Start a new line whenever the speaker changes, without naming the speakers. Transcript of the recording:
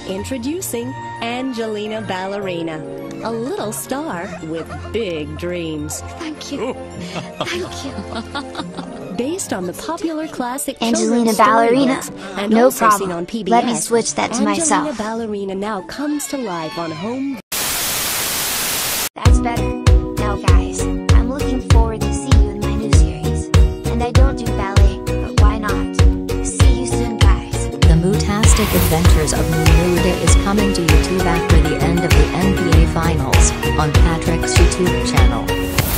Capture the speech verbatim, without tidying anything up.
Introducing Angelina Ballerina, a little star with big dreams.
Thank you. Thank you.
Based on the popular classic
Angelina
children's story
Ballerina.
books and
No
also
problem.
seen on P B S,
Let me switch that to
Angelina
myself.
Ballerina now comes to life on home.
That's better. Now guys, I'm looking forward to see you in my new series. And I don't do ballet, but why not? See you soon guys.
The Moo-tastic Adventures of MooMooDa is coming to YouTube after the end of the N B A Finals, on Patrick's YouTube channel.